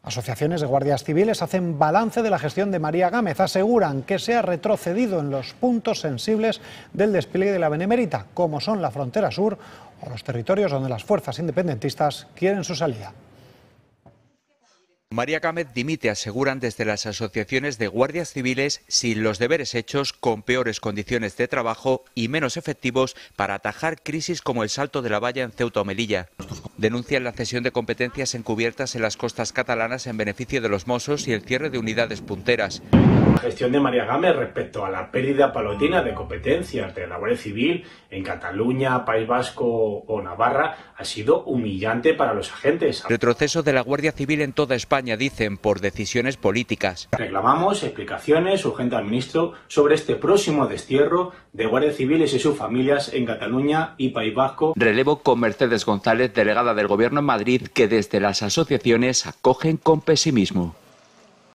Asociaciones de guardias civiles hacen balance de la gestión de María Gámez. Aseguran que se ha retrocedido en los puntos sensibles del despliegue de la Benemérita, como son la frontera sur o los territorios donde las fuerzas independentistas quieren su salida. María Gámez dimite, aseguran desde las asociaciones de guardias civiles, sin los deberes hechos, con peores condiciones de trabajo y menos efectivos para atajar crisis como el salto de la valla en Ceuta o Melilla. Denuncian la cesión de competencias encubiertas en las costas catalanas en beneficio de los Mossos y el cierre de unidades punteras. La gestión de María Gámez respecto a la pérdida paulatina de competencias de la Guardia Civil en Cataluña, País Vasco o Navarra ha sido humillante para los agentes. Retroceso de la Guardia Civil en toda España, dicen, por decisiones políticas. Reclamamos explicaciones urgentes al ministro sobre este próximo destierro de guardias civiles y sus familias en Cataluña y País Vasco. Relevo con Mercedes González, delegada del Gobierno en Madrid, que desde las asociaciones acogen con pesimismo.